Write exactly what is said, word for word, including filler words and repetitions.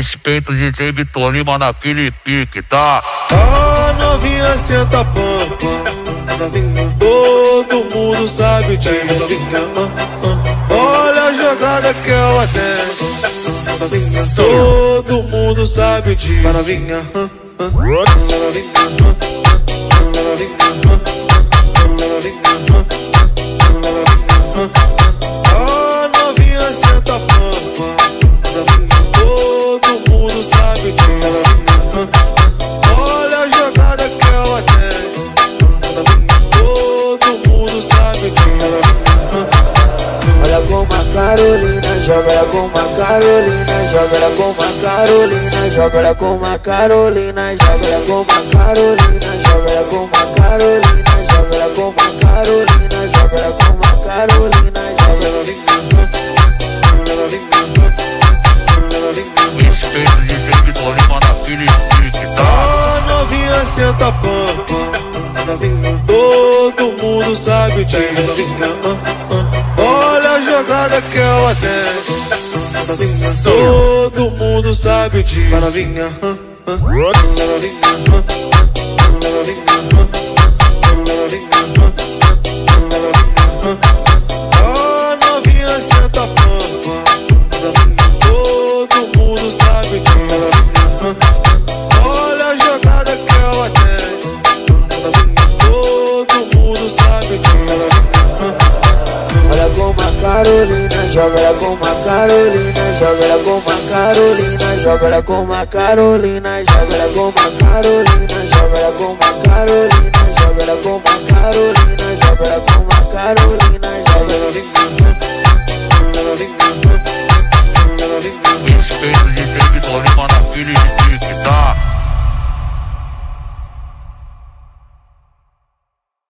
Respeito o D J Vitor Lima naquele pique, tá? A novinha senta pampa, novinha, todo mundo sabe disso. Olha a jogada que ela tem, novinha, todo mundo sabe disso. Novinha, a novinha senta pampa, todo mundo sabe disso. Olha a jogada que ela tem, todo mundo sabe disso. Olha como a Carolina joga, ela como a Carolina joga, ela como a Carolina joga, ela como a Carolina joga, ela como a Carolina joga, ela como a Carolina joga, ela como a Carolina joga, ela como a Carolina joga. Respeito o D J Vitor Lima naquele pique, tá? A novinha senta pampa, novinha, todo mundo sabe disso. Olha a jogada que ela tem, novinha, todo mundo sabe disso. Novinha, a novinha senta pampa, todo mundo sabe disso. Olha a jogada que ela tem, todo mundo sabe disso. Olha como a Carolina joga, ela como a Carolina joga, ela como a Carolina joga, ela como a Carolina joga, ela como a Carolina joga, ela como a Carolina joga, ela como a Carolina joga, ela como a Carolina joga. Respeito o